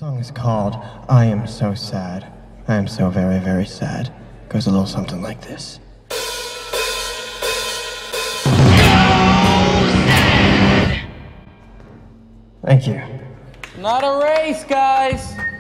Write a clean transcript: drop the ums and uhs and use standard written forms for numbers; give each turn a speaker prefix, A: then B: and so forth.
A: song is called I Am So Sad. I am so very, very sad. Goes a little something like this. Thank you.
B: Not a race, guys.